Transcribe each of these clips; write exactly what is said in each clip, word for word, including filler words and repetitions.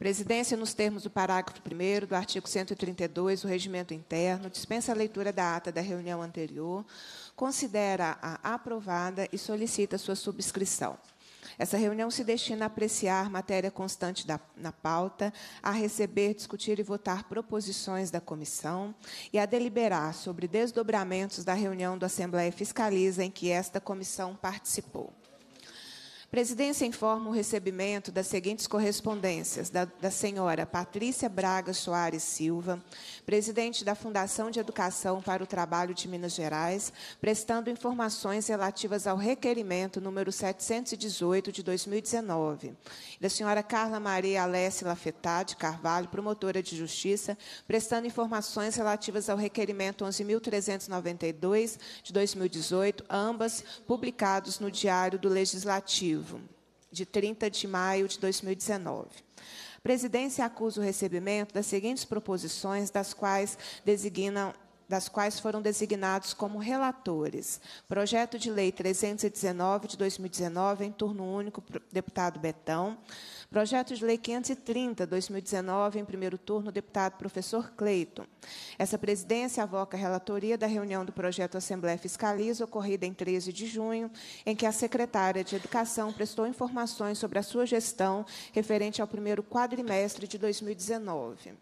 Presidência, nos termos do parágrafo primeiro do artigo cento e trinta e dois do Regimento Interno, dispensa a leitura da ata da reunião anterior, considera-a aprovada e solicita sua subscrição. Essa reunião se destina a apreciar matéria constante da, na pauta, a receber, discutir e votar proposições da comissão e a deliberar sobre desdobramentos da reunião da Assembleia Fiscaliza em que esta comissão participou. Presidência informa o recebimento das seguintes correspondências da, da senhora Patrícia Braga Soares Silva, presidente da Fundação de Educação para o Trabalho de Minas Gerais, prestando informações relativas ao requerimento número setecentos e dezoito de dois mil e dezenove, da senhora Carla Maria Alessi Lafetá de Carvalho, promotora de Justiça, prestando informações relativas ao requerimento onze mil trezentos e noventa e dois de dois mil e dezoito, ambas publicados no Diário do Legislativo, de trinta de maio de dois mil e dezenove. A presidência acusa o recebimento das seguintes proposições, das quais designam das quais foram designados como relatores. Projeto de Lei trezentos e dezenove, de dois mil e dezenove, em turno único, deputado Betão. Projeto de Lei quinhentos e trinta, de dois mil e dezenove, em primeiro turno, deputado professor Cleiton. Essa presidência avoca a relatoria da reunião do projeto Assembleia Fiscaliza, ocorrida em treze de junho, em que a secretária de Educação prestou informações sobre a sua gestão referente ao primeiro quadrimestre de dois mil e dezenove.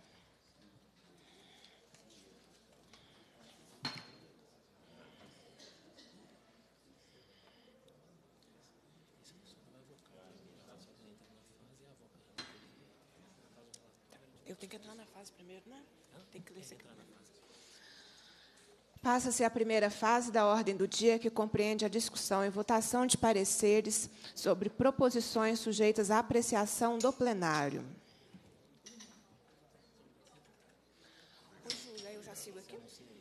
Eu tenho que entrar na fase primeiro, né? Tem que ler isso aqui. Passa-se a primeira fase da ordem do dia, que compreende a discussão e votação de pareceres sobre proposições sujeitas à apreciação do plenário. Oi, Júlia, eu já sigo aqui?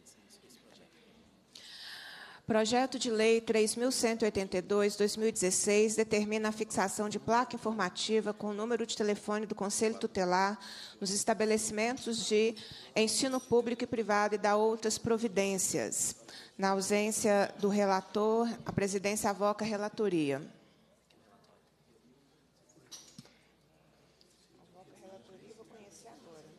Projeto de Lei três mil cento e oitenta e dois, de dois mil e dezesseis, determina a fixação de placa informativa com o número de telefone do Conselho Tutelar nos estabelecimentos de ensino público e privado e dá outras providências. Na ausência do relator, a presidência avoca a relatoria. Avoca a relatoria, vou conhecer agora.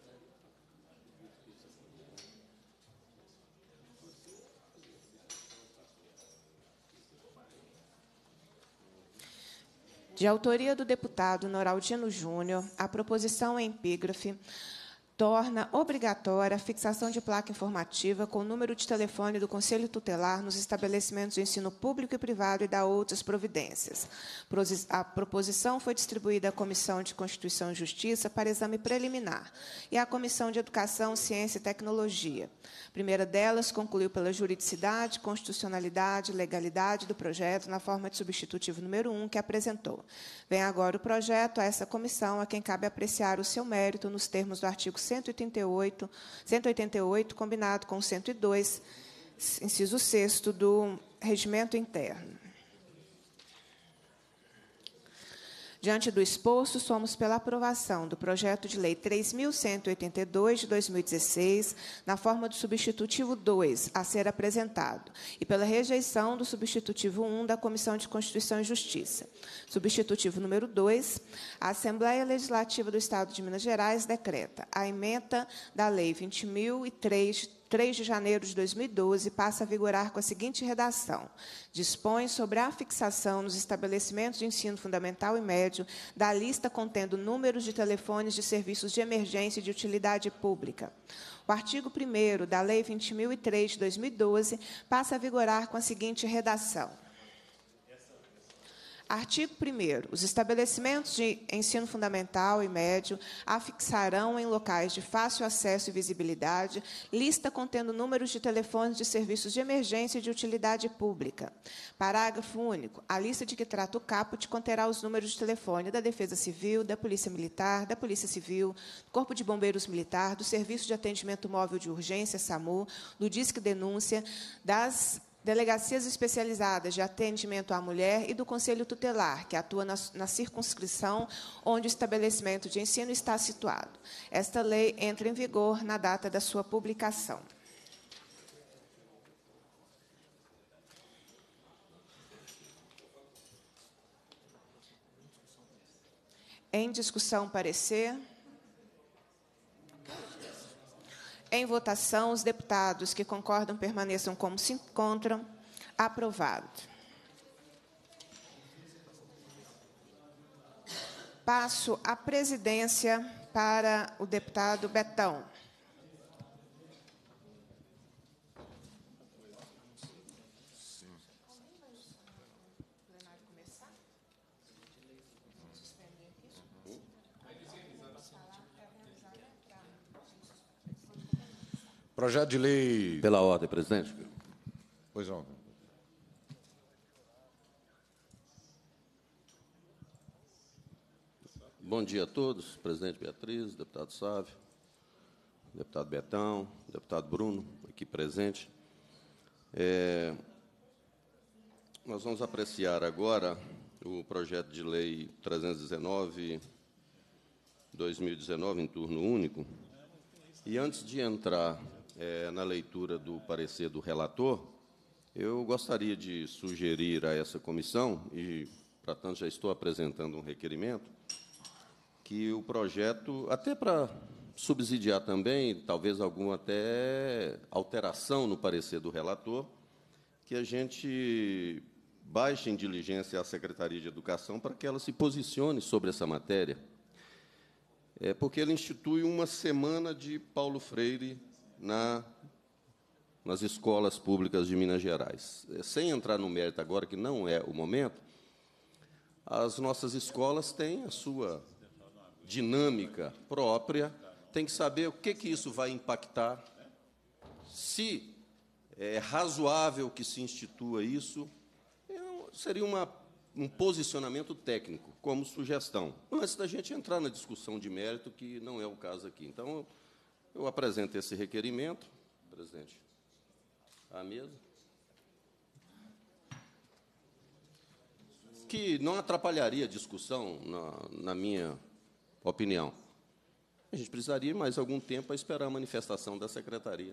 De autoria do deputado Noraldino Júnior, a proposição em epígrafe torna obrigatória a fixação de placa informativa com o número de telefone do Conselho Tutelar nos estabelecimentos de ensino público e privado e dá outras providências. A proposição foi distribuída à Comissão de Constituição e Justiça para exame preliminar e à Comissão de Educação, Ciência e Tecnologia. A primeira delas concluiu pela juridicidade, constitucionalidade e legalidade do projeto na forma de substitutivo número um que apresentou. Vem agora o projeto a essa comissão, a quem cabe apreciar o seu mérito nos termos do artigo cento e oitenta e oito, cento e oitenta e oito, combinado com o cento e dois, inciso sexto do Regimento Interno. Diante do exposto, somos pela aprovação do projeto de lei três mil cento e oitenta e dois, de dois mil e dezesseis, na forma do substitutivo dois, a ser apresentado, e pela rejeição do substitutivo um da Comissão de Constituição e Justiça. Substitutivo número dois, a Assembleia Legislativa do Estado de Minas Gerais decreta a ementa da Lei vinte mil e três, três de janeiro de dois mil e doze, passa a vigorar com a seguinte redação. Dispõe sobre a fixação nos estabelecimentos de ensino fundamental e médio da lista contendo números de telefones de serviços de emergência e de utilidade pública. O artigo primeiro da Lei vinte mil e três, de dois mil e doze, passa a vigorar com a seguinte redação. Artigo primeiro. Os estabelecimentos de ensino fundamental e médio afixarão em locais de fácil acesso e visibilidade lista contendo números de telefones de serviços de emergência e de utilidade pública. Parágrafo único. A lista de que trata o caput conterá os números de telefone da Defesa Civil, da Polícia Militar, da Polícia Civil, do Corpo de Bombeiros Militar, do Serviço de Atendimento Móvel de Urgência, SAMU, do Disque Denúncia, das delegacias especializadas de atendimento à mulher e do Conselho Tutelar, que atua na, na circunscrição onde o estabelecimento de ensino está situado. Esta lei entra em vigor na data da sua publicação. Em discussão, parecer. Em votação, os deputados que concordam permaneçam como se encontram. Aprovado. Passo a presidência para o deputado Betão. Projeto de lei... Pela ordem, presidente. Pois não. Bom dia a todos, presidente Beatriz, deputado Sávio, deputado Betão, deputado Bruno, aqui presente. É, nós vamos apreciar agora o projeto de lei trezentos e dezenove, dois mil e dezenove, em turno único. E antes de entrar é, na leitura do parecer do relator, eu gostaria de sugerir a essa comissão, e, para tanto, já estou apresentando um requerimento, que o projeto, até para subsidiar também, talvez alguma até alteração no parecer do relator, que a gente baixe em diligência a Secretaria de Educação para que ela se posicione sobre essa matéria. É porque ele institui uma semana de Paulo Freire na, nas escolas públicas de Minas Gerais. Sem entrar no mérito agora, que não é o momento, as nossas escolas têm a sua dinâmica própria, tem que saber o que, que isso vai impactar, se é razoável que se institua isso, seria uma, um posicionamento técnico, como sugestão, antes da gente entrar na discussão de mérito, que não é o caso aqui. Então, eu apresento esse requerimento, presidente, à mesa, que não atrapalharia a discussão, na, na minha opinião. A gente precisaria mais algum tempo para esperar a manifestação da secretaria.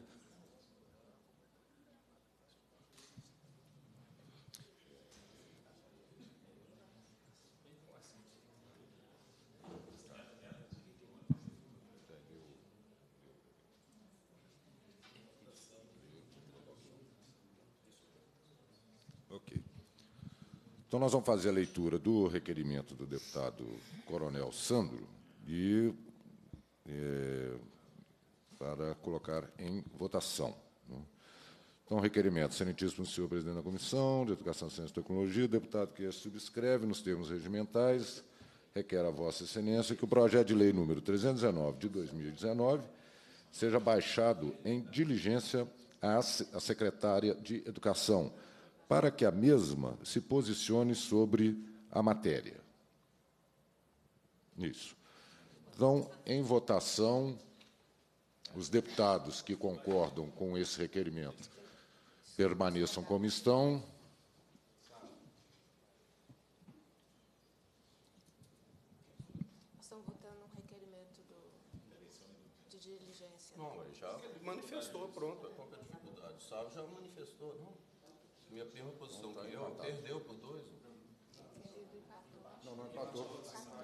Ok. Então, nós vamos fazer a leitura do requerimento do deputado Coronel Sandro e é, para colocar em votação. Então, requerimento, excelentíssimo senhor presidente da Comissão de Educação, Ciência e Tecnologia, o deputado que subscreve nos termos regimentais, requer a vossa excelência que o projeto de lei número trezentos e dezenove, de dois mil e dezenove, seja baixado em diligência à secretária de Educação, para que a mesma se posicione sobre a matéria. Isso. Então, em votação, os deputados que concordam com esse requerimento permaneçam como estão. Estão votando um requerimento do, de diligência. Não, já manifestou, pronto. Qual é a dificuldade? O Sávio já manifestou, não? Minha mesma posição que eu, perdeu por dois. Não, não empatou.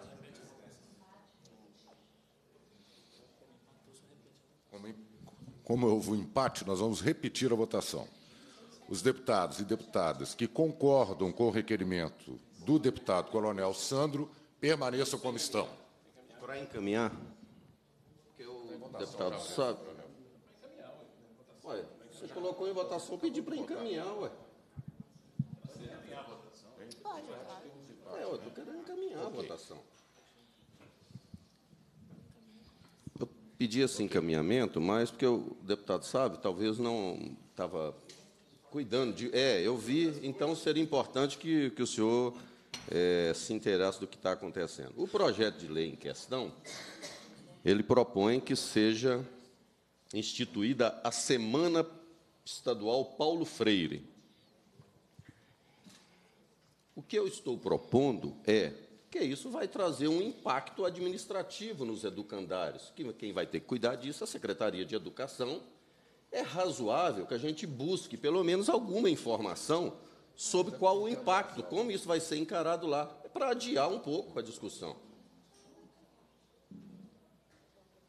Como, como houve um empate, nós vamos repetir a votação. Os deputados e deputadas que concordam com o requerimento do deputado Coronel Sandro permaneçam como estão. Para encaminhar, porque o deputado sabe. Ué, você colocou em votação, pedi para encaminhar, ué. Pode, claro. É, eu estou querendo encaminhar okay. a votação. Eu pedi esse encaminhamento, mas porque o deputado sabe, talvez não estava cuidando de... É, eu vi, então seria importante que, que o senhor é, se inteirasse do que está acontecendo. O projeto de lei em questão, ele propõe que seja instituída a Semana Estadual Paulo Freire. O que eu estou propondo é que isso vai trazer um impacto administrativo nos educandários. Quem vai ter que cuidar disso é a Secretaria de Educação. É razoável que a gente busque, pelo menos, alguma informação sobre qual o impacto, como isso vai ser encarado lá, para adiar um pouco a discussão.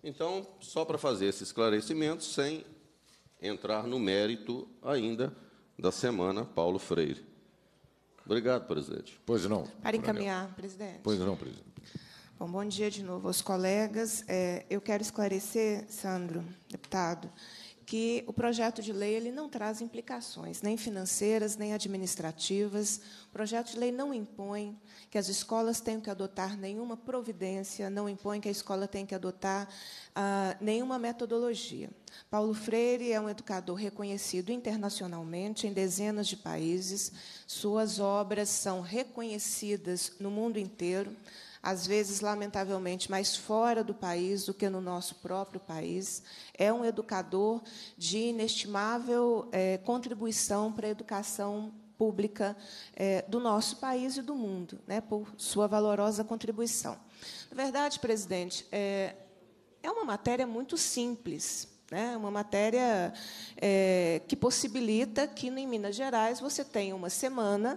Então, só para fazer esse esclarecimento, sem entrar no mérito ainda da semana Paulo Freire. Obrigado, presidente. Pois não. Para encaminhar, presidente. Pois não, presidente. Bom, bom dia de novo aos colegas. É, eu quero esclarecer, Sandro, deputado, que o projeto de lei ele não traz implicações, nem financeiras, nem administrativas. O projeto de lei não impõe que as escolas tenham que adotar nenhuma providência, não impõe que a escola tenha que adotar ah, nenhuma metodologia. Paulo Freire é um educador reconhecido internacionalmente em dezenas de países. Suas obras são reconhecidas no mundo inteiro, às vezes, lamentavelmente, mais fora do país do que no nosso próprio país. É um educador de inestimável é, contribuição para a educação pública é, do nosso país e do mundo, né, por sua valorosa contribuição. Na verdade, presidente, é, é uma matéria muito simples, né, uma matéria é, que possibilita que, em Minas Gerais, você tenha uma semana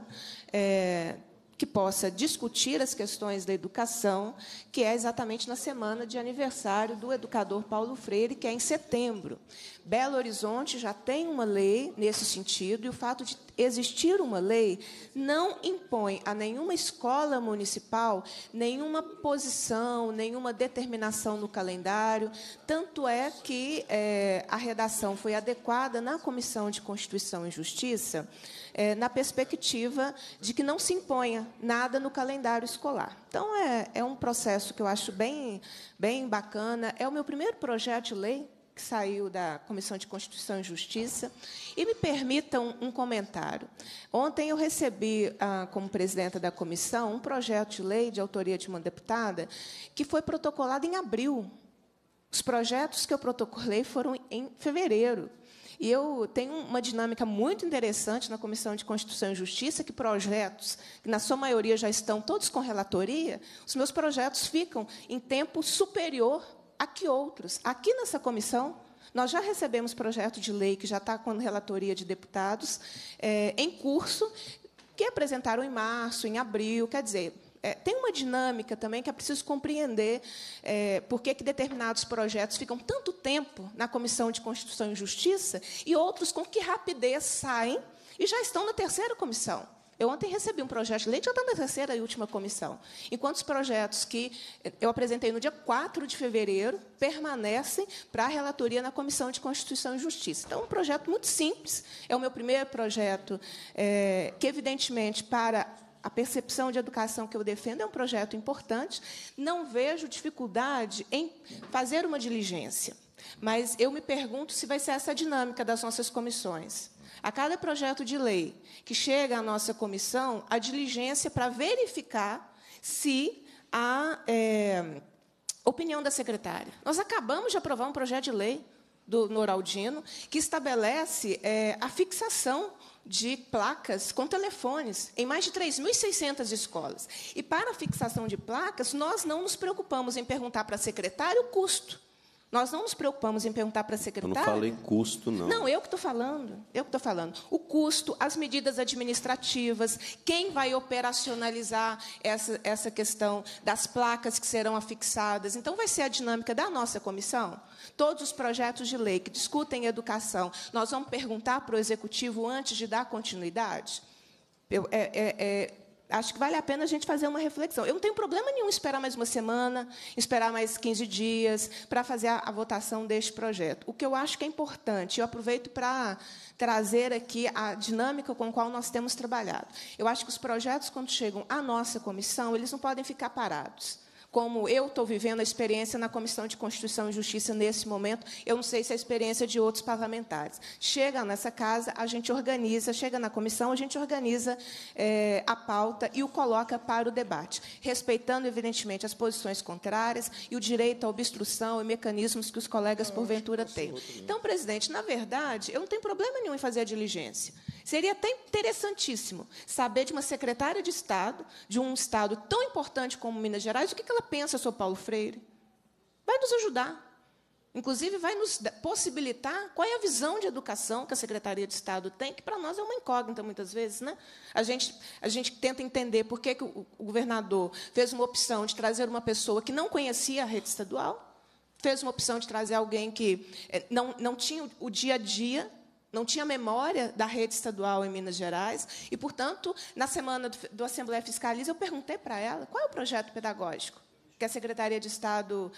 é, que possa discutir as questões da educação, que é exatamente na semana de aniversário do educador Paulo Freire, que é em setembro. Belo Horizonte já tem uma lei nesse sentido, e o fato de existir uma lei não impõe a nenhuma escola municipal nenhuma posição, nenhuma determinação no calendário. Tanto é que é, a redação foi adequada na Comissão de Constituição e Justiça, é, na perspectiva de que não se imponha nada no calendário escolar. Então, é, é um processo que eu acho bem, bem bacana. É o meu primeiro projeto de lei que saiu da Comissão de Constituição e Justiça. E me permitam um comentário. Ontem eu recebi, ah, como presidenta da comissão, um projeto de lei de autoria de uma deputada que foi protocolado em abril. Os projetos que eu protocolei foram em fevereiro. E eu tenho uma dinâmica muito interessante na Comissão de Constituição e Justiça, que projetos, que na sua maioria já estão todos com relatoria, os meus projetos ficam em tempo superior a que outros. Aqui nessa comissão, nós já recebemos projeto de lei que já está com relatoria de deputados é, em curso, que apresentaram em março, em abril, quer dizer... É, tem uma dinâmica também que é preciso compreender é, por que, que determinados projetos ficam tanto tempo na Comissão de Constituição e Justiça e outros com que rapidez saem e já estão na terceira comissão. Eu ontem recebi um projeto de lei que já está na terceira e última comissão, enquanto os projetos que eu apresentei no dia quatro de fevereiro permanecem para a relatoria na Comissão de Constituição e Justiça. Então, é um projeto muito simples, é o meu primeiro projeto é, que, evidentemente, para... a percepção de educação que eu defendo é um projeto importante. Não vejo dificuldade em fazer uma diligência, mas eu me pergunto se vai ser essa a dinâmica das nossas comissões. A cada projeto de lei que chega à nossa comissão, a diligência para verificar se há é, opinião da secretária. Nós acabamos de aprovar um projeto de lei do Noraldino que estabelece é, a fixação de placas com telefones em mais de três mil e seiscentas escolas. E, para a fixação de placas, nós não nos preocupamos em perguntar para a secretária o custo. Nós não nos preocupamos em perguntar para a secretária... Eu não falei custo, não. Não, eu que estou falando. Eu que estou falando. O custo, as medidas administrativas, quem vai operacionalizar essa, essa questão das placas que serão afixadas. Então, vai ser a dinâmica da nossa comissão. Todos os projetos de lei que discutem educação, nós vamos perguntar para o Executivo antes de dar continuidade? Eu, é, é, é, acho que vale a pena a gente fazer uma reflexão. Eu não tenho problema nenhum em esperar mais uma semana, esperar mais quinze dias para fazer a, a votação deste projeto. O que eu acho que é importante, eu aproveito para trazer aqui a dinâmica com a qual nós temos trabalhado. Eu acho que os projetos, quando chegam à nossa comissão, eles não podem ficar parados. Como eu estou vivendo a experiência na Comissão de Constituição e Justiça nesse momento, eu não sei se é a experiência de outros parlamentares. Chega nessa casa, a gente organiza, chega na comissão, a gente organiza é, a pauta e o coloca para o debate, respeitando, evidentemente, as posições contrárias e o direito à obstrução e mecanismos que os colegas, porventura, têm. Então, presidente, na verdade, eu não tenho problema nenhum em fazer a diligência. Seria até interessantíssimo saber de uma secretária de Estado, de um Estado tão importante como Minas Gerais, o que ela pensa sobre Paulo Freire. Vai nos ajudar. Inclusive, vai nos possibilitar qual é a visão de educação que a Secretaria de Estado tem, que, para nós, é uma incógnita, muitas vezes. Né? A gente, a gente tenta entender por que, que o, o governador fez uma opção de trazer uma pessoa que não conhecia a rede estadual, fez uma opção de trazer alguém que não, não tinha o dia a dia, não tinha memória da rede estadual em Minas Gerais, e, portanto, na semana do, do Assembleia Fiscaliza, eu perguntei para ela qual é o projeto pedagógico que a Secretaria de Estado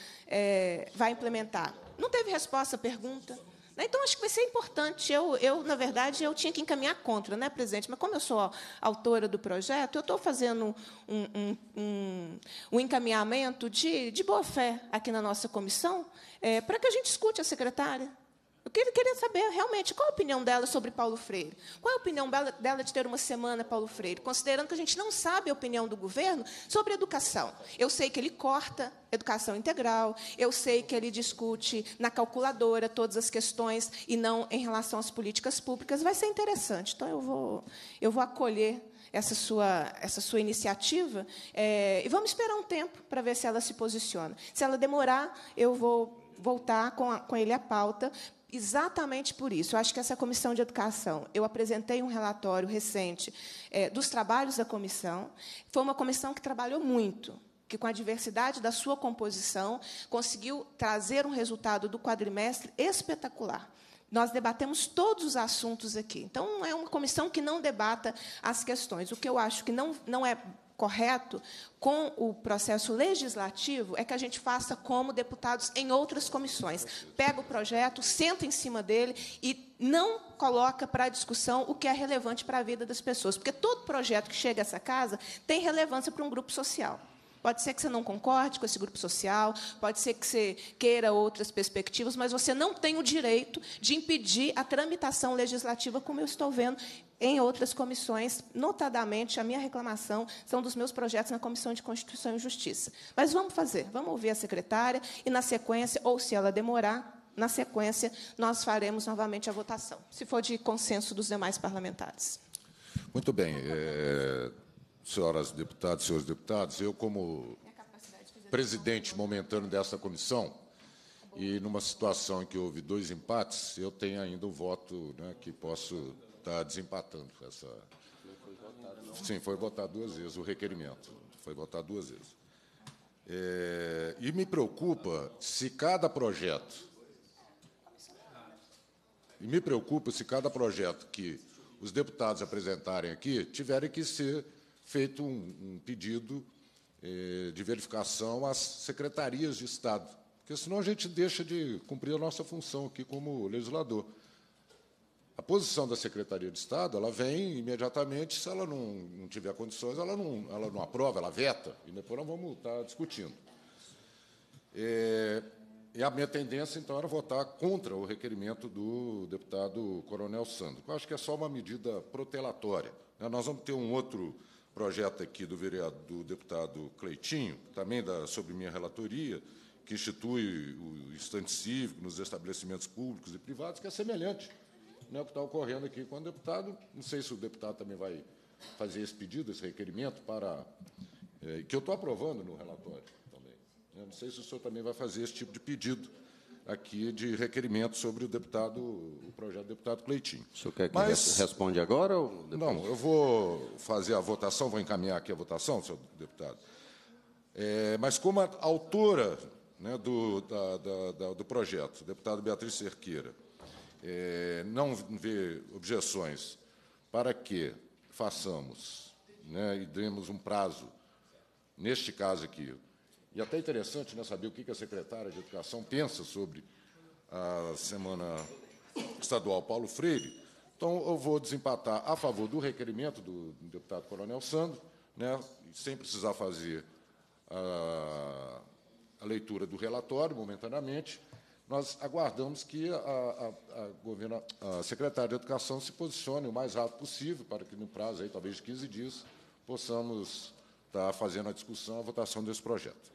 é, vai implementar. Não teve resposta à pergunta. Então, acho que vai ser importante. Eu, eu, na verdade, eu tinha que encaminhar contra, né, presidente? Mas, como eu sou autora do projeto, eu estou fazendo um, um, um, um encaminhamento de, de boa-fé aqui na nossa comissão, é, para que a gente escute a secretária. Eu queria saber, realmente, qual a opinião dela sobre Paulo Freire. Qual é a opinião dela de ter uma semana Paulo Freire, considerando que a gente não sabe a opinião do governo sobre educação. Eu sei que ele corta educação integral, eu sei que ele discute na calculadora todas as questões e não em relação às políticas públicas. Vai ser interessante. Então, eu vou, eu vou acolher essa sua, essa sua iniciativa, é, e vamos esperar um tempo para ver se ela se posiciona. Se ela demorar, eu vou voltar com, a, com ele à pauta, exatamente por isso. Eu acho que essa comissão de educação, eu apresentei um relatório recente é, dos trabalhos da comissão. Foi uma comissão que trabalhou muito, que, com a diversidade da sua composição, conseguiu trazer um resultado do quadrimestre espetacular. Nós debatemos todos os assuntos aqui. Então, não é uma comissão que não debata as questões. O que eu acho que não, não é correto com o processo legislativo é que a gente faça como deputados em outras comissões. Pega o projeto, senta em cima dele e não coloca para discussão o que é relevante para a vida das pessoas. Porque todo projeto que chega a essa casa tem relevância para um grupo social. Pode ser que você não concorde com esse grupo social, pode ser que você queira outras perspectivas, mas você não tem o direito de impedir a tramitação legislativa, como eu estou vendo em outras comissões, notadamente, a minha reclamação são dos meus projetos na Comissão de Constituição e Justiça. Mas vamos fazer, vamos ouvir a secretária, e, na sequência, ou se ela demorar, na sequência, nós faremos novamente a votação, se for de consenso dos demais parlamentares. Muito bem. É... Senhoras deputadas, senhores deputados, eu, como presidente momentâneo dessa comissão, e numa situação em que houve dois empates, eu tenho ainda o voto, né, que posso estar desempatando essa. Sim, foi votado duas vezes o requerimento. Foi votado duas vezes. É, e me preocupa se cada projeto. E me preocupa se cada projeto que os deputados apresentarem aqui tiverem que ser feito um, um pedido eh, de verificação às secretarias de Estado, porque senão a gente deixa de cumprir a nossa função aqui como legislador. A posição da Secretaria de Estado, ela vem imediatamente, se ela não, não tiver condições, ela não, ela não aprova, ela veta, e depois nós vamos estar discutindo. É, e a minha tendência, então, era votar contra o requerimento do deputado Coronel Sandro. Eu acho que é só uma medida protelatória. Nós vamos ter um outro projeto aqui do, vereador, do deputado Cleitinho, também da, sobre minha relatoria, que institui o instante cívico nos estabelecimentos públicos e privados, que é semelhante, né, ao que está ocorrendo aqui com o deputado. Não sei se o deputado também vai fazer esse pedido, esse requerimento, para é, que eu estou aprovando no relatório também. Eu não sei se o senhor também vai fazer esse tipo de pedido aqui de requerimento sobre o deputado, o projeto do deputado Cleitinho. O senhor quer que Mas, responde agora ou depois? Não, eu vou fazer a votação, vou encaminhar aqui a votação, senhor deputado. É, mas como a autora, né, do, da, da, da, do projeto, deputada Beatriz Cerqueira, é, não vê objeções para que façamos, né, e demos um prazo, neste caso aqui. E até interessante, né, saber o que a secretária de Educação pensa sobre a Semana Estadual Paulo Freire. Então, eu vou desempatar a favor do requerimento do deputado Coronel Sandro, né, sem precisar fazer a, a leitura do relatório, momentaneamente. Nós aguardamos que a, a, a, governo, a secretária de Educação se posicione o mais rápido possível, para que, no prazo aí, talvez de quinze dias, possamos estar fazendo a discussão, a votação desse projeto.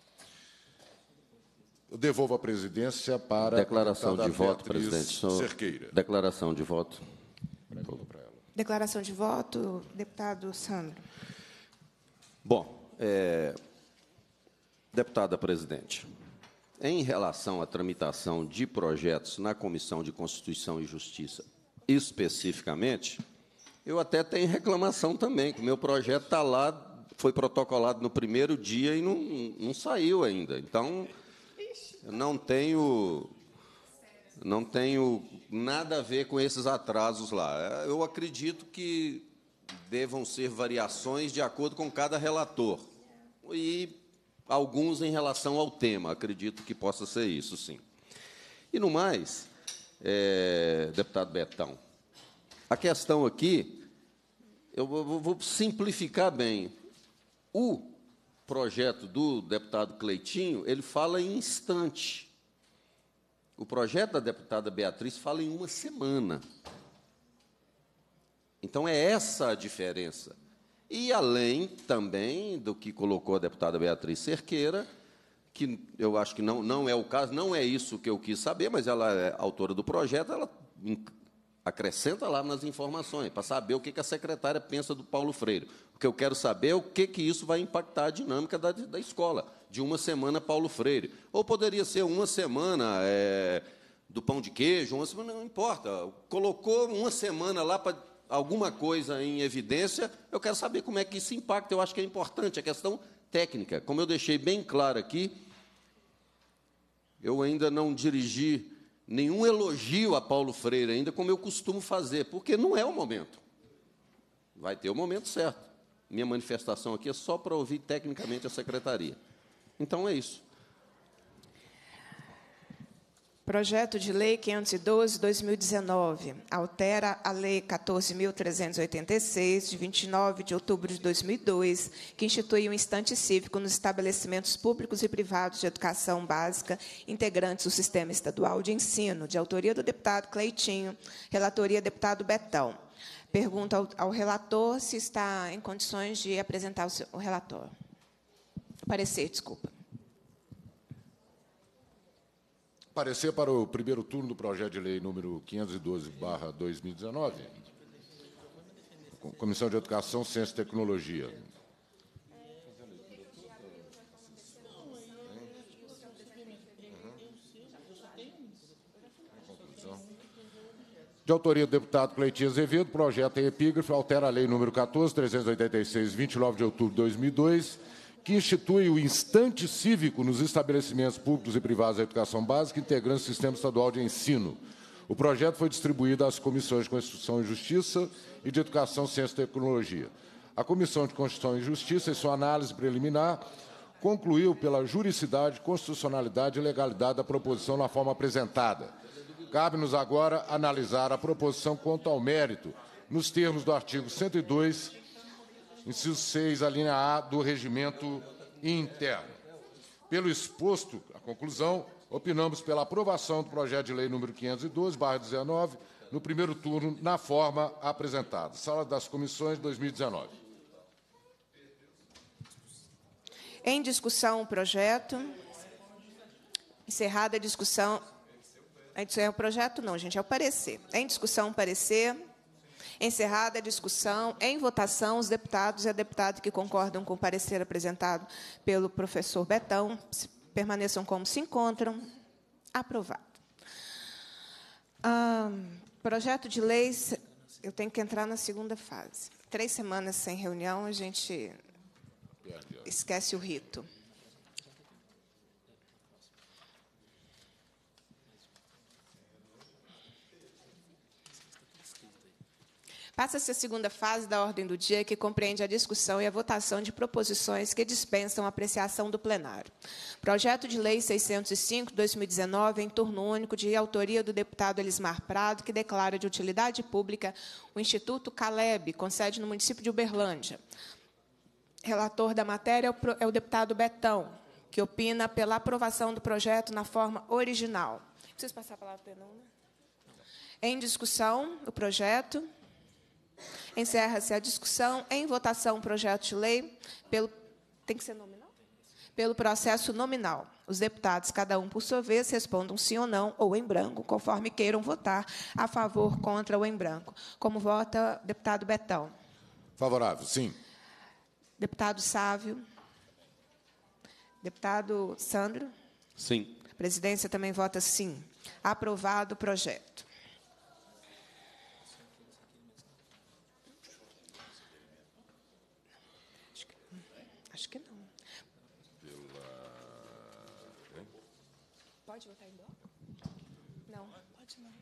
Eu devolvo a presidência para declaração a de voto, presidente. Cerqueira. Declaração de voto. Declaração de voto, deputado Sandro. Bom, é, deputada presidente, em relação à tramitação de projetos na Comissão de Constituição e Justiça, especificamente, eu até tenho reclamação também, que o meu projeto está lá, foi protocolado no primeiro dia e não, não saiu ainda. Então, Eu não tenho, não tenho nada a ver com esses atrasos lá. Eu acredito que devam ser variações de acordo com cada relator. E alguns em relação ao tema. Acredito que possa ser isso, sim. E, no mais, é, deputado Betão, a questão aqui, eu vou, vou simplificar bem. O projeto do deputado Cleitinho, ele fala em instante. O projeto da deputada Beatriz fala em uma semana. Então, é essa a diferença. E, além também do que colocou a deputada Beatriz Cerqueira, que eu acho que não, não é o caso, não é isso que eu quis saber, mas ela é autora do projeto, ela acrescenta lá nas informações, para saber o que que a secretária pensa do Paulo Freire. O que eu quero saber é o que que isso vai impactar a dinâmica da, da escola, de uma semana Paulo Freire. Ou poderia ser uma semana é, do pão de queijo, uma semana, não importa. Colocou uma semana lá para alguma coisa em evidência, eu quero saber como é que isso impacta. Eu acho que é importante, a questão técnica. Como eu deixei bem claro aqui, eu ainda não dirigi nenhum elogio a Paulo Freire ainda, como eu costumo fazer, porque não é o momento. Vai ter o momento certo. Minha manifestação aqui é só para ouvir tecnicamente a secretaria. Então, é isso. Projeto de Lei quinhentos e doze, dois mil e dezenove, altera a Lei quatorze mil trezentos e oitenta e seis, de vinte e nove de outubro de dois mil e dois, que institui um instante cívico nos estabelecimentos públicos e privados de educação básica integrantes do Sistema Estadual de Ensino, de autoria do deputado Cleitinho, relatoria deputado Betão. Pergunto ao, ao relator se está em condições de apresentar o, seu, o relator. Parecer, desculpa. Parecer para o primeiro turno do projeto de lei número quinhentos e doze barra dois mil e dezenove. Comissão de Educação, Ciência e Tecnologia. De autoria do deputado Cleitinho Azevedo, projeto em epígrafe altera a lei número quatorze mil trezentos e oitenta e seis, vinte e nove de outubro de dois mil e dois, que institui o instante cívico nos estabelecimentos públicos e privados da educação básica integrantes do Sistema Estadual de Ensino. O projeto foi distribuído às comissões de Constituição e Justiça e de Educação, Ciência e Tecnologia. A Comissão de Constituição e Justiça, em sua análise preliminar, concluiu pela juridicidade, constitucionalidade e legalidade da proposição na forma apresentada. Cabe-nos agora analisar a proposição quanto ao mérito, nos termos do artigo cento e dois, inciso seis, a linha A do regimento interno. Pelo exposto, a conclusão, opinamos pela aprovação do projeto de lei número quinhentos e doze barra dezenove, no primeiro turno, na forma apresentada. Sala das Comissões, dois mil e dezenove. Em discussão, o projeto. Encerrada a discussão. É o projeto, não, gente, é o parecer. Em discussão, o parecer. Encerrada a discussão, em votação, os deputados e a deputada que concordam com o parecer apresentado pelo professor Betão permaneçam como se encontram. Aprovado. Ah, projeto de lei, eu tenho que entrar na segunda fase. Três semanas sem reunião, a gente esquece o rito. Passa-se a segunda fase da ordem do dia, que compreende a discussão e a votação de proposições que dispensam a apreciação do plenário. Projeto de lei seiscentos e cinco, dois mil e dezenove, em turno único, de autoria do deputado Elismar Prado, que declara de utilidade pública o Instituto Caleb, com sede no município de Uberlândia. Relator da matéria é o deputado Betão, que opina pela aprovação do projeto na forma original. Preciso passar a palavra para o Penon, né? Em discussão, o projeto. Encerra-se a discussão. Em votação, o projeto de lei pelo... Tem que ser nominal? Pelo processo nominal. Os deputados, cada um por sua vez, respondam sim ou não, ou em branco, conforme queiram votar, a favor, contra ou em branco. Como vota o deputado Betão? Favorável, sim. Deputado Sávio. Deputado Sandro? Sim. A presidência também vota sim. Aprovado o projeto. Acho que não. Pode votar em bloco? Não. Pode não.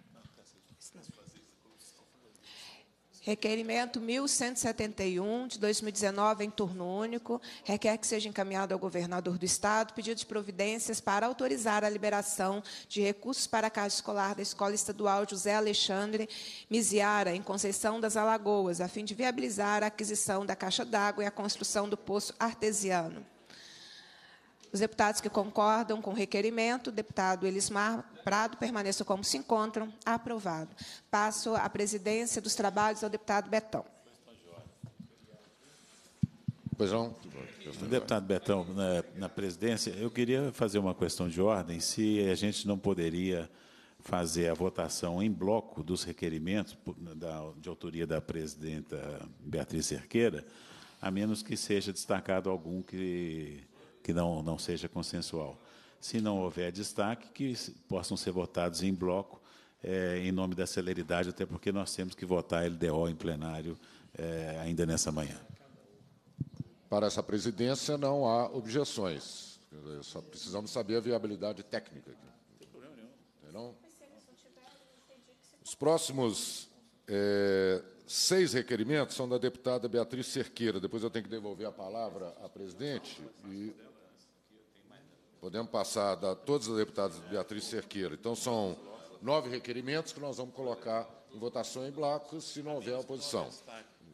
Requerimento mil cento e setenta e um, de dois mil e dezenove, em turno único, requer que seja encaminhado ao governador do Estado pedido de providências para autorizar a liberação de recursos para a Casa Escolar da Escola Estadual José Alexandre Miziara, em Conceição das Alagoas, a fim de viabilizar a aquisição da caixa d'água e a construção do poço artesiano. Os deputados que concordam com o requerimento, o deputado Elismar Prado, permaneçam como se encontram. Aprovado. Passo a presidência dos trabalhos ao deputado Betão. Pois não. Deputado Betão, na, na presidência, eu queria fazer uma questão de ordem, se a gente não poderia fazer a votação em bloco dos requerimentos da, de autoria da presidenta Beatriz Cerqueira, a menos que seja destacado algum que... que não, não seja consensual. Se não houver destaque, que possam ser votados em bloco, é, em nome da celeridade, até porque nós temos que votar a L D O em plenário é, ainda nessa manhã. Para essa presidência, não há objeções. Só precisamos saber a viabilidade técnica. Não tem problema nenhum. Não? Os próximos é, seis requerimentos são da deputada Beatriz Cerqueira. Depois eu tenho que devolver a palavra à presidente e podemos passar a todas as deputadas Beatriz Cerqueira. Então, são nove requerimentos que nós vamos colocar em votação em bloco, se não houver oposição. Isso.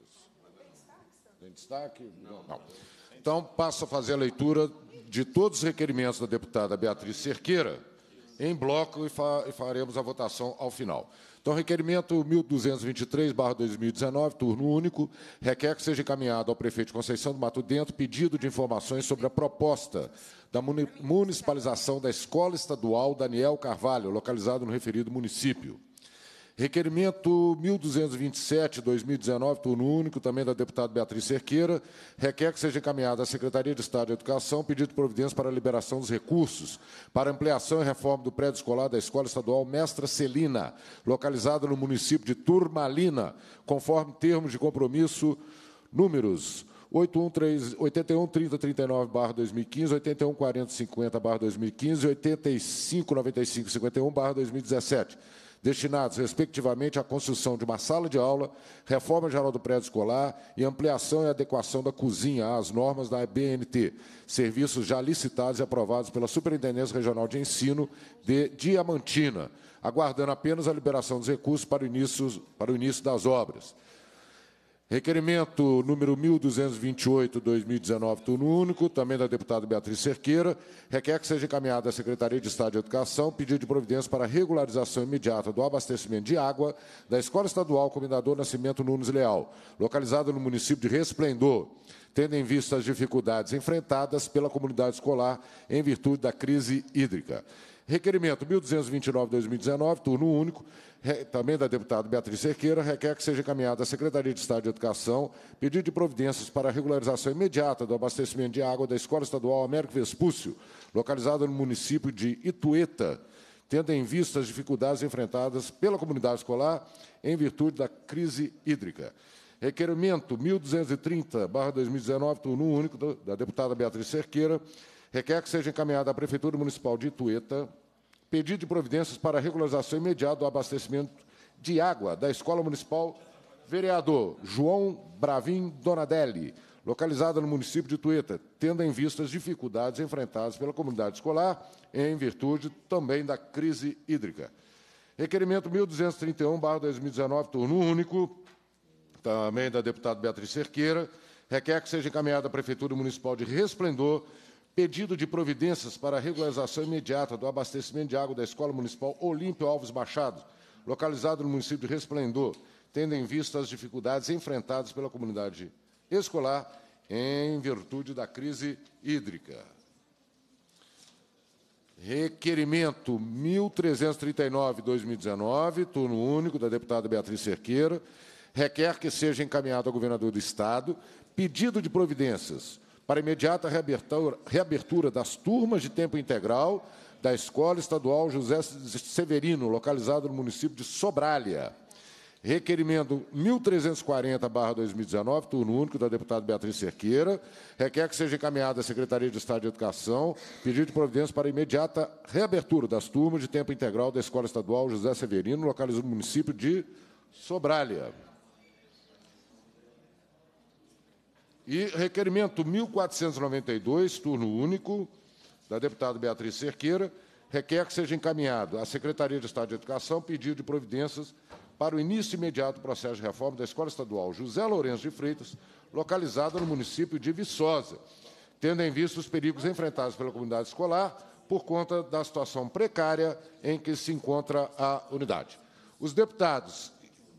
Tem destaque? Não. Não. Então, passo a fazer a leitura de todos os requerimentos da deputada Beatriz Cerqueira em bloco e, fa e faremos a votação ao final. Então, requerimento mil duzentos e vinte e três barra dois mil e dezenove, turno único, requer que seja encaminhado ao prefeito de Conceição do Mato Dentro pedido de informações sobre a proposta da municipalização da Escola Estadual Daniel Carvalho, localizada no referido município. Requerimento mil duzentos e vinte e sete, dois mil e dezenove, turno único, também da deputada Beatriz Cerqueira, requer que seja encaminhado à Secretaria de Estado de Educação pedido de providência para a liberação dos recursos para ampliação e reforma do prédio escolar da Escola Estadual Mestra Celina, localizada no município de Turmalina, conforme termos de compromisso números oitenta e um, trinta, trinta e nove barra dois mil e quinze, oitenta e um, quarenta, cinquenta barra dois mil e quinze e oitenta e cinco, noventa e cinco, cinquenta e um barra dois mil e dezessete. Destinados, respectivamente, à construção de uma sala de aula, reforma geral do prédio escolar e ampliação e adequação da cozinha às normas da B N T, serviços já licitados e aprovados pela Superintendência Regional de Ensino de Diamantina, aguardando apenas a liberação dos recursos para o início, para o início das obras. Requerimento número mil duzentos e vinte e oito, dois mil e dezenove, turno único, também da deputada Beatriz Cerqueira, requer que seja encaminhado à Secretaria de Estado de Educação pedido de providência para a regularização imediata do abastecimento de água da Escola Estadual Comendador Nascimento Nunes Leal, localizada no município de Resplendor, tendo em vista as dificuldades enfrentadas pela comunidade escolar em virtude da crise hídrica. Requerimento mil duzentos e vinte e nove, dois mil e dezenove, turno único, também da deputada Beatriz Cerqueira, requer que seja encaminhado à Secretaria de Estado de Educação pedido de providências para a regularização imediata do abastecimento de água da Escola Estadual Américo Vespúcio, localizada no município de Itueta, tendo em vista as dificuldades enfrentadas pela comunidade escolar em virtude da crise hídrica. Requerimento mil duzentos e trinta barra dois mil e dezenove, turno único, da deputada Beatriz Cerqueira, requer que seja encaminhado à Prefeitura Municipal de Itueta pedido de providências para a regularização imediata do abastecimento de água da Escola Municipal Vereador João Bravin Donadelli, localizada no município de Itueta, tendo em vista as dificuldades enfrentadas pela comunidade escolar em virtude também da crise hídrica. Requerimento mil duzentos e trinta e um barra dois mil e dezenove, turno único, também da deputada Beatriz Cerqueira, requer que seja encaminhado à Prefeitura Municipal de Resplendor pedido de providências para a regularização imediata do abastecimento de água da Escola Municipal Olímpio Alves Machado, localizado no município de Resplendor, tendo em vista as dificuldades enfrentadas pela comunidade escolar em virtude da crise hídrica. Requerimento mil trezentos e trinta e nove, dois mil e dezenove, turno único, da deputada Beatriz Cerqueira, requer que seja encaminhado ao governador do Estado pedido de providências para imediata reabertura, reabertura das turmas de tempo integral da Escola Estadual José Severino, localizada no município de Sobralha. Requerimento mil trezentos e quarenta barra dois mil e dezenove, turno único, da deputada Beatriz Cerqueira, requer que seja encaminhada à Secretaria de Estado de Educação pedido de providência para a imediata reabertura das turmas de tempo integral da Escola Estadual José Severino, localizado no município de Sobralha. E requerimento mil quatrocentos e noventa e dois, turno único, da deputada Beatriz Cerqueira, requer que seja encaminhado à Secretaria de Estado de Educação pedido de providências para o início imediato do processo de reforma da Escola Estadual José Lourenço de Freitas, localizada no município de Viçosa, tendo em vista os perigos enfrentados pela comunidade escolar por conta da situação precária em que se encontra a unidade. Os deputados...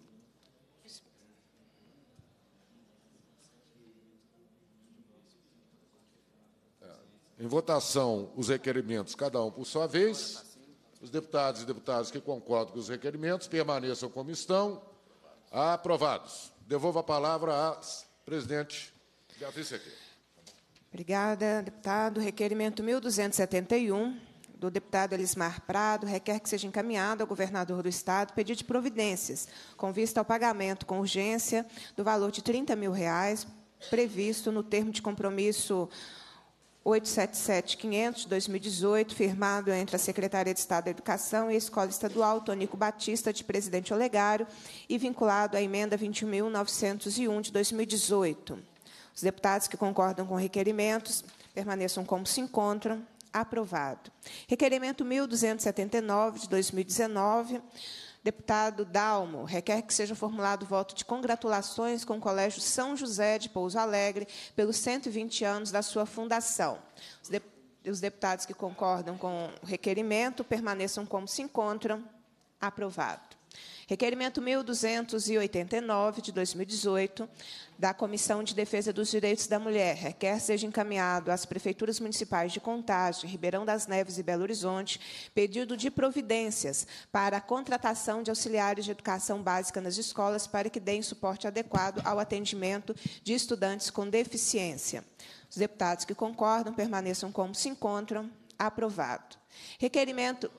Em votação, os requerimentos, cada um por sua vez. Os deputados e deputadas que concordam com os requerimentos permaneçam como estão. Aprovados. Devolvo a palavra à presidente Beatriz Cerqueira. Obrigada, deputado. Requerimento mil duzentos e setenta e um, do deputado Elismar Prado, requer que seja encaminhado ao governador do Estado pedido de providências, com vista ao pagamento com urgência do valor de trinta mil reais, previsto no termo de compromisso oitocentos e setenta e sete ponto quinhentos, de dois mil e dezoito, firmado entre a Secretaria de Estado da Educação e a Escola Estadual Tonico Batista, de Presidente Olegário, e vinculado à emenda vinte e um mil novecentos e um, de dois mil e dezoito. Os deputados que concordam com requerimentos permaneçam como se encontram. Aprovado. Requerimento mil duzentos e setenta e nove, de dois mil e dezenove, deputado Dalmo, requer que seja formulado voto de congratulações com o Colégio São José de Pouso Alegre pelos cento e vinte anos da sua fundação. Os, de, os deputados que concordam com o requerimento permaneçam como se encontram. Aprovado. Requerimento mil duzentos e oitenta e nove, de dois mil e dezoito, da Comissão de Defesa dos Direitos da Mulher, requer seja encaminhado às prefeituras municipais de Contagem, Ribeirão das Neves e Belo Horizonte pedido de providências para a contratação de auxiliares de educação básica nas escolas para que deem suporte adequado ao atendimento de estudantes com deficiência. Os deputados que concordam permaneçam como se encontram. Aprovado. Requerimento...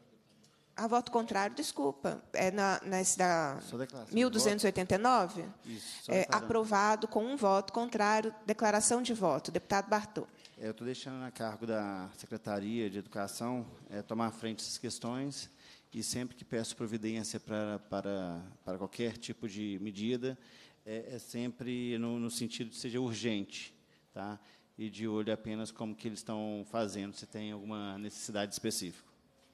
A voto contrário, desculpa. É na, nesse da mil duzentos e oitenta e nove? Isso, é, aprovado com um voto contrário. Declaração de voto. Deputado Bartô. Eu estou deixando a cargo da Secretaria de Educação é, tomar à frente essas questões e sempre que peço providência para, para, para qualquer tipo de medida, é, é sempre no, no sentido de que seja urgente, tá? E de olho apenas como que eles estão fazendo, se tem alguma necessidade específica.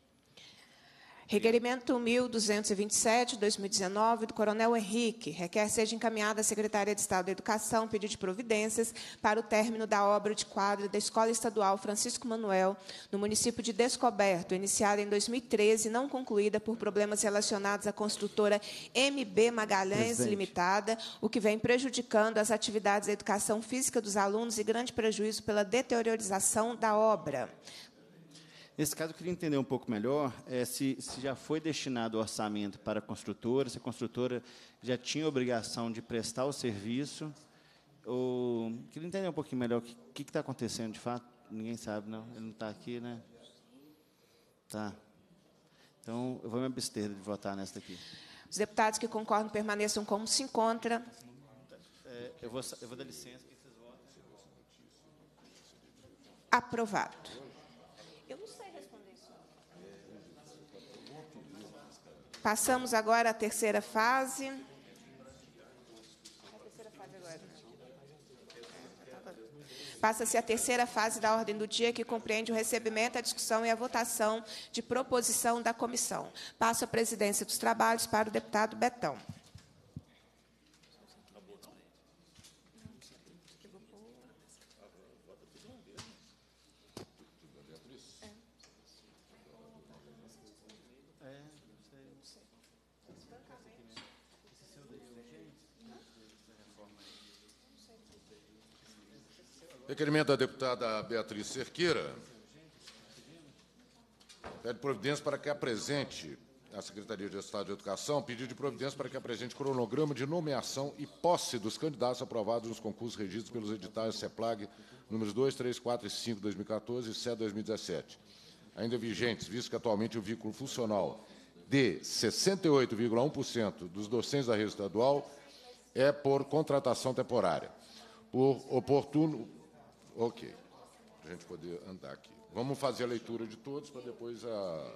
Requerimento mil duzentos e vinte e sete, de dois mil e dezenove, do Coronel Henrique, requer seja encaminhada à Secretaria de Estado da Educação pedido de providências para o término da obra de quadra da Escola Estadual Francisco Manuel, no município de Descoberto, iniciada em dois mil e treze e não concluída por problemas relacionados à construtora M B Magalhães Presidente. Limitada, o que vem prejudicando as atividades da educação física dos alunos e grande prejuízo pela deteriorização da obra. Nesse caso, eu queria entender um pouco melhor é, se, se já foi destinado o orçamento para a construtora, se a construtora já tinha obrigação de prestar o serviço. Ou, queria entender um pouquinho melhor o que está acontecendo, de fato. Ninguém sabe, não. Ele não está aqui, né? Tá. Então, eu vou me abster de votar nessa daqui. Os deputados que concordam permaneçam como se encontra. É, eu, vou, eu vou dar licença que vocês votem. Aprovado. Eu não sei responder isso. Passamos agora à terceira fase. A terceira fase agora. Passa-se a terceira fase da ordem do dia, que compreende o recebimento, a discussão e a votação de proposição da comissão. Passo a presidência dos trabalhos para o deputado Betão. Requerimento da deputada Beatriz Cerqueira. Pede providência para que apresente à Secretaria de Estado de Educação pedido de providência para que apresente cronograma de nomeação e posse dos candidatos aprovados nos concursos regidos pelos editais CEPLAG números dois, três, quatro e cinco, dois mil e quatorze e C E dois mil e dezessete, ainda vigentes, visto que atualmente o vínculo funcional de sessenta e oito vírgula um por cento dos docentes da rede estadual é por contratação temporária. Por oportuno... Ok, para a gente poder andar aqui. Vamos fazer a leitura de todos para depois a...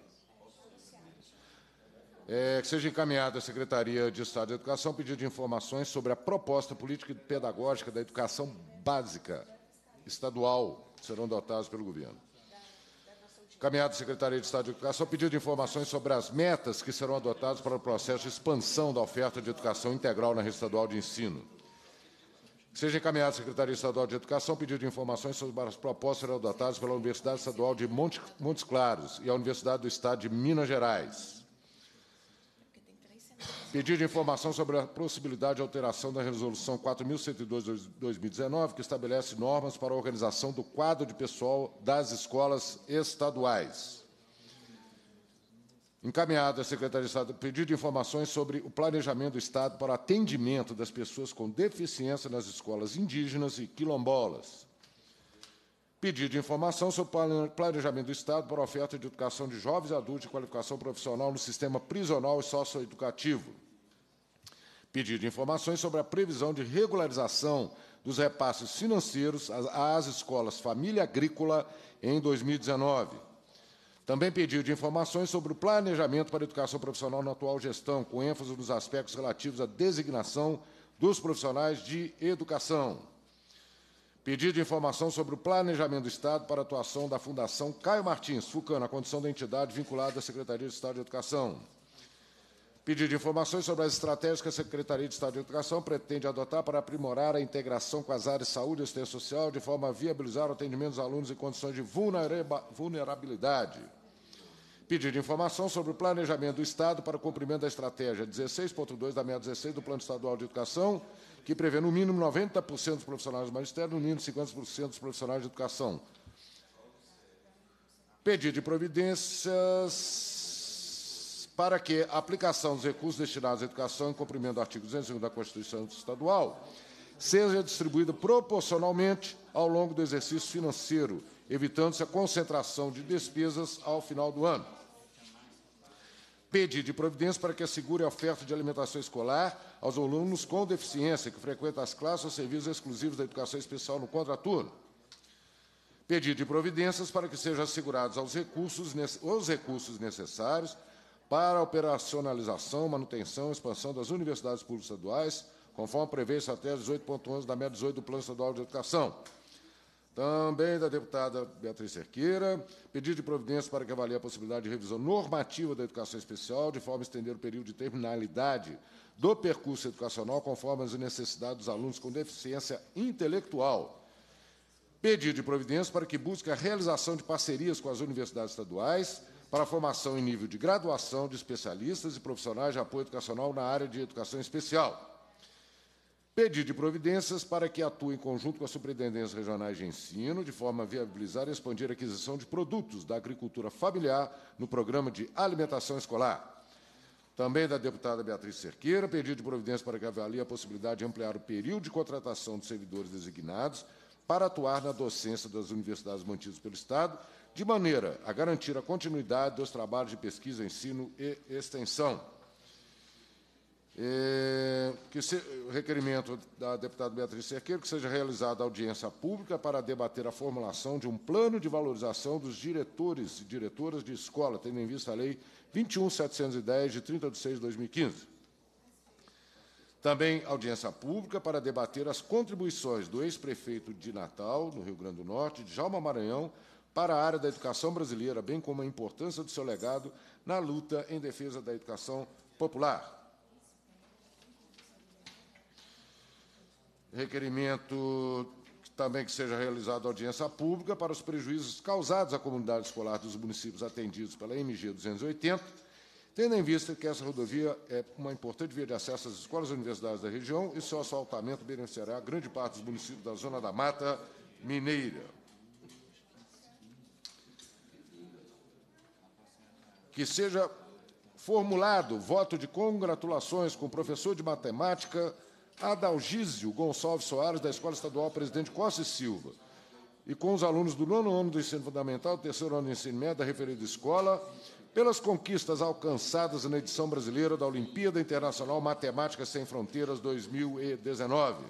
É, que seja encaminhada à Secretaria de Estado de Educação pedido de informações sobre a proposta política e pedagógica da educação básica estadual, que serão adotadas pelo governo. Encaminhada à Secretaria de Estado de Educação pedido de informações sobre as metas que serão adotadas para o processo de expansão da oferta de educação integral na rede estadual de ensino. Que seja encaminhada à Secretaria Estadual de Educação pedido de informações sobre as propostas serão adotadas pela Universidade Estadual de Monte, Montes Claros e a Universidade do Estado de Minas Gerais. Pedido de informação sobre a possibilidade de alteração da Resolução quatro mil cento e dois de dois mil e dezenove, que estabelece normas para a organização do quadro de pessoal das escolas estaduais. Encaminhado à Secretaria de Estado pedido de informações sobre o planejamento do Estado para atendimento das pessoas com deficiência nas escolas indígenas e quilombolas. Pedido de informação sobre o planejamento do Estado para a oferta de educação de jovens e adultos de qualificação profissional no sistema prisional e socioeducativo. Pedido de informações sobre a previsão de regularização dos repasses financeiros às escolas Família Agrícola em dois mil e dezenove. Também pedido de informações sobre o planejamento para a educação profissional na atual gestão, com ênfase nos aspectos relativos à designação dos profissionais de educação. Pedido de informação sobre o planejamento do Estado para a atuação da Fundação Caio Martins, FUCAN, na condição da entidade vinculada à Secretaria de Estado de Educação. Pedido de informações sobre as estratégias que a Secretaria de Estado de Educação pretende adotar para aprimorar a integração com as áreas de saúde e assistência social, de forma a viabilizar o atendimento dos alunos em condições de vulnerabilidade. Pedido de informação sobre o planejamento do Estado para o cumprimento da estratégia dezesseis ponto dois da meta dezesseis do Plano Estadual de Educação, que prevê no mínimo noventa por cento dos profissionais do magistério, no mínimo cinquenta por cento dos profissionais de educação. Pedido de providências para que a aplicação dos recursos destinados à educação, em cumprimento do artigo duzentos e um da Constituição Estadual, seja distribuída proporcionalmente ao longo do exercício financeiro, evitando-se a concentração de despesas ao final do ano. Pedido de providência para que assegure a oferta de alimentação escolar aos alunos com deficiência que frequentam as classes ou serviços exclusivos da educação especial no contraturno. Pedido de providências para que sejam assegurados aos recursos, os recursos necessários para a operacionalização, manutenção e expansão das universidades públicas estaduais, conforme prevê a estratégia dezoito ponto onze da meta dezoito do Plano Estadual de Educação. Também da deputada Beatriz Cerqueira, pedido de providência para que avalie a possibilidade de revisão normativa da educação especial, de forma a estender o período de terminalidade do percurso educacional, conforme as necessidades dos alunos com deficiência intelectual. Pedido de providência para que busque a realização de parcerias com as universidades estaduais para a formação em nível de graduação de especialistas e profissionais de apoio educacional na área de educação especial. Pedido de providências para que atue em conjunto com as superintendências regionais de ensino, de forma a viabilizar e expandir a aquisição de produtos da agricultura familiar no programa de alimentação escolar. Também da deputada Beatriz Cerqueira, pedido de providência para que avalie a possibilidade de ampliar o período de contratação de servidores designados para atuar na docência das universidades mantidas pelo Estado, de maneira a garantir a continuidade dos trabalhos de pesquisa, ensino e extensão. É, que se, o requerimento da deputada Beatriz Cerqueira, que seja realizada audiência pública para debater a formulação de um plano de valorização dos diretores e diretoras de escola, tendo em vista a Lei vinte e um mil setecentos e dez, de trinta de seis de dois mil e quinze. Também audiência pública para debater as contribuições do ex-prefeito de Natal, no Rio Grande do Norte, Djalma Maranhão, para a área da educação brasileira, bem como a importância do seu legado na luta em defesa da educação popular. Requerimento também que seja realizada audiência pública para os prejuízos causados à comunidade escolar dos municípios atendidos pela M G duzentos e oitenta, tendo em vista que essa rodovia é uma importante via de acesso às escolas e universidades da região e seu asfaltamento beneficiará grande parte dos municípios da Zona da Mata Mineira. Que seja formulado voto de congratulações com o professor de matemática Adalgísio Gonçalves Soares, da Escola Estadual Presidente Costa e Silva, e com os alunos do nono ano do ensino fundamental, terceiro ano do ensino médio da referida escola, pelas conquistas alcançadas na edição brasileira da Olimpíada Internacional Matemática Sem Fronteiras dois mil e dezenove.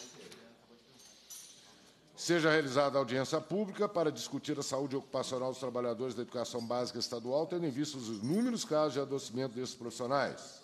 Seja realizada audiência pública para discutir a saúde ocupacional dos trabalhadores da educação básica estadual, tendo em vista os inúmeros casos de adoecimento desses profissionais.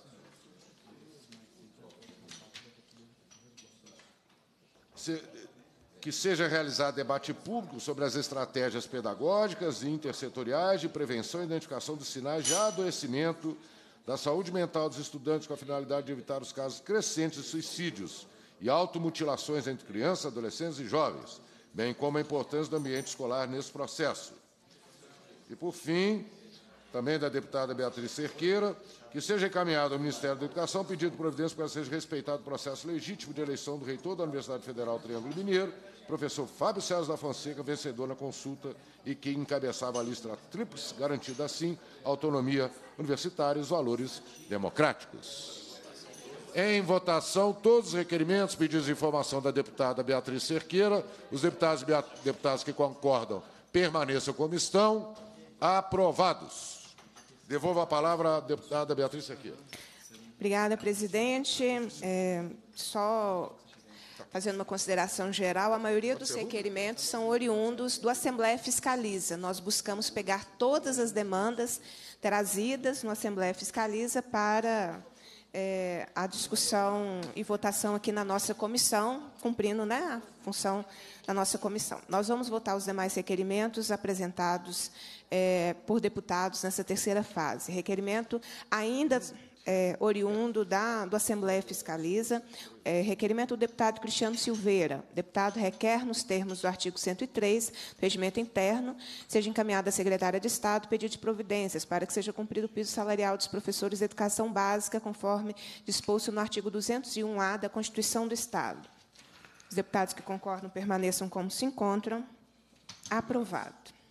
Se, que seja realizado debate público sobre as estratégias pedagógicas e intersetoriais de prevenção e identificação dos sinais de adoecimento da saúde mental dos estudantes, com a finalidade de evitar os casos crescentes de suicídios e automutilações entre crianças, adolescentes e jovens, bem como a importância do ambiente escolar nesse processo. E, por fim, também da deputada Beatriz Cerqueira, que seja encaminhado ao Ministério da Educação pedido de providência para que seja respeitado o processo legítimo de eleição do reitor da Universidade Federal Triângulo Mineiro, professor Fábio César da Fonseca, vencedor na consulta e que encabeçava a lista tríplice, garantindo assim a autonomia universitária e os valores democráticos. Em votação, todos os requerimentos, pedidos de informação da deputada Beatriz Cerqueira. Os deputados e deputadas que concordam permaneçam como estão. Aprovados. Devolvo a palavra à deputada Beatriz Cerqueira. Obrigada, presidente. É, só fazendo uma consideração geral, a maioria dos requerimentos são oriundos do Assembleia Fiscaliza. Nós buscamos pegar todas as demandas trazidas no Assembleia Fiscaliza para é, a discussão e votação aqui na nossa comissão, cumprindo, né, a função da nossa comissão. Nós vamos votar os demais requerimentos apresentados é, por deputados nessa terceira fase. Requerimento ainda é, oriundo da, do Assembleia Fiscaliza, é, requerimento do deputado Cristiano Silveira. O deputado requer, nos termos do artigo cento e três do Regimento Interno, seja encaminhado à secretária de Estado pedido de providências para que seja cumprido o piso salarial dos professores de educação básica, conforme disposto no artigo duzentos e um A da Constituição do Estado. Os deputados que concordam permaneçam como se encontram. Aprovado.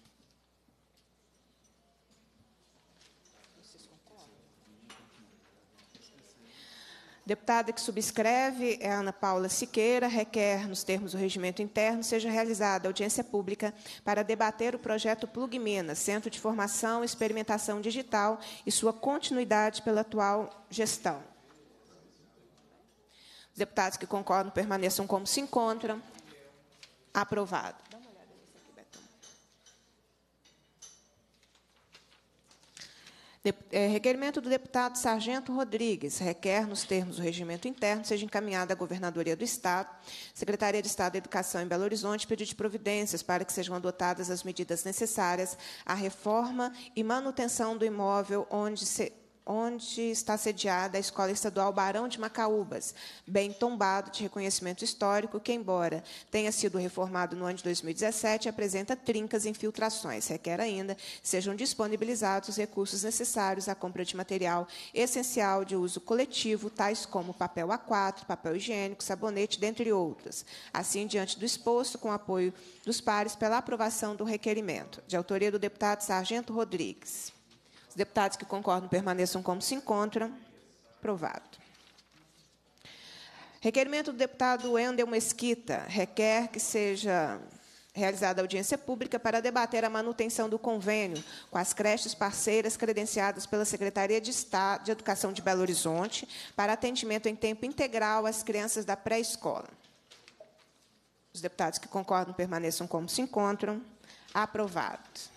Deputada que subscreve é a Ana Paula Siqueira, requer, nos termos do regimento interno, seja realizada audiência pública para debater o projeto Plug Minas, Centro de Formação e Experimentação Digital, e sua continuidade pela atual gestão. Os deputados que concordam permaneçam como se encontram. Aprovado. Dá uma olhada nisso aqui, Betão. De, é, requerimento do deputado Sargento Rodrigues. Requer, nos termos do regimento interno, seja encaminhada à Governadoria do Estado, Secretaria de Estado da Educação em Belo Horizonte, pedido de providências para que sejam adotadas as medidas necessárias à reforma e manutenção do imóvel onde se onde está sediada a Escola Estadual Barão de Macaúbas, bem tombado de reconhecimento histórico, que, embora tenha sido reformado no ano de dois mil e dezessete, apresenta trincas e infiltrações. Requer ainda sejam disponibilizados os recursos necessários à compra de material essencial de uso coletivo, tais como papel A quatro, papel higiênico, sabonete, dentre outras. Assim, diante do exposto, com o apoio dos pares, pela aprovação do requerimento. De autoria do deputado Sargento Rodrigues. Deputados que concordam permaneçam como se encontram. Aprovado. Requerimento do deputado Wendel Mesquita. Requer que seja realizada audiência pública para debater a manutenção do convênio com as creches parceiras credenciadas pela Secretaria de Estado de Educação de Belo Horizonte para atendimento em tempo integral às crianças da pré-escola. Os deputados que concordam permaneçam como se encontram. Aprovado.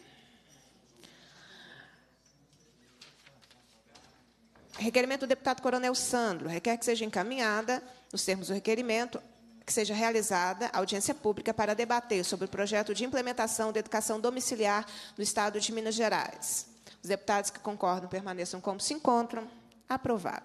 Requerimento do deputado Coronel Sandro. Requer que seja encaminhada, nos termos do requerimento, que seja realizada audiência pública para debater sobre o projeto de implementação da educação domiciliar no Estado de Minas Gerais. Os deputados que concordam permaneçam como se encontram. Aprovado.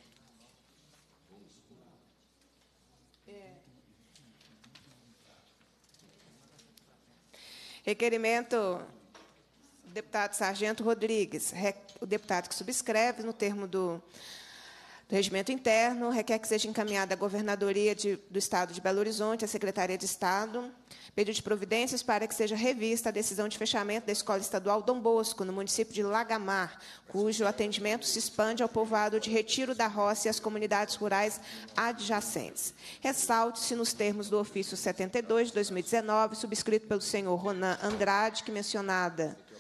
Requerimento do deputado Sargento Rodrigues. O deputado que subscreve, no termo do, do regimento interno, requer que seja encaminhada à Governadoria de, do Estado de Belo Horizonte, à Secretaria de Estado, pedido de providências para que seja revista a decisão de fechamento da Escola Estadual Dom Bosco, no município de Lagamar, cujo atendimento se expande ao povoado de Retiro da Roça e às comunidades rurais adjacentes. Ressalte-se, nos termos do ofício setenta e dois de dois mil e dezenove, subscrito pelo senhor Ronan Andrade, que mencionada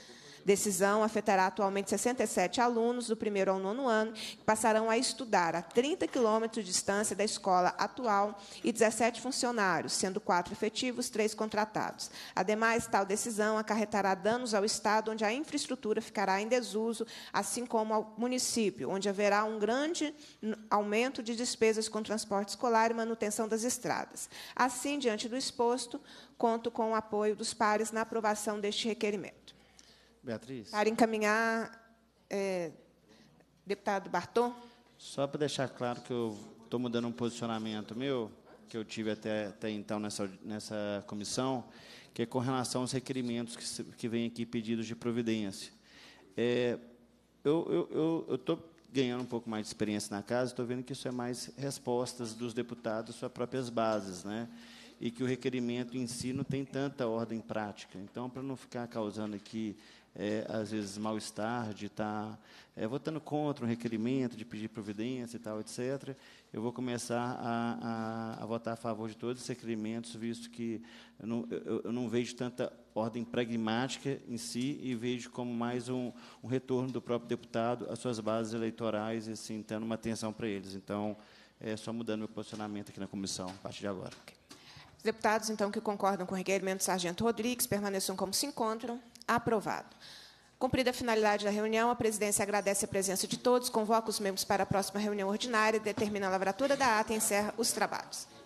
Decisão afetará atualmente sessenta e sete alunos do primeiro ao nono ano, que passarão a estudar a trinta quilômetros de distância da escola atual e dezessete funcionários, sendo quatro efetivos, três contratados. Ademais, tal decisão acarretará danos ao Estado, onde a infraestrutura ficará em desuso, assim como ao município, onde haverá um grande aumento de despesas com transporte escolar e manutenção das estradas. Assim, diante do exposto, conto com o apoio dos pares na aprovação deste requerimento. Beatriz. Para encaminhar, é, deputado Bartô. Só para deixar claro que eu estou mudando um posicionamento meu, que eu tive até, até então nessa, nessa comissão, que é com relação aos requerimentos que, se, que vêm aqui pedidos de providência. É, eu estou ganhando um pouco mais de experiência na casa, estou vendo que isso é mais respostas dos deputados às suas próprias bases, né? E que o requerimento em si não tem tanta ordem prática. Então, para não ficar causando aqui, é, às vezes, mal-estar de estar é, votando contra um requerimento, de pedir providência e tal, etcétera, eu vou começar a, a, a votar a favor de todos os requerimentos, visto que eu não, eu, eu não vejo tanta ordem pragmática em si e vejo como mais um, um retorno do próprio deputado às suas bases eleitorais e, assim, tendo uma atenção para eles. Então, é só mudando meu posicionamento aqui na comissão, a partir de agora. Os deputados, então, que concordam com o requerimento do sargento Rodrigues, permaneçam como se encontram. Aprovado. Cumprida a finalidade da reunião, a presidência agradece a presença de todos, convoca os membros para a próxima reunião ordinária, determina a lavratura da ata e encerra os trabalhos.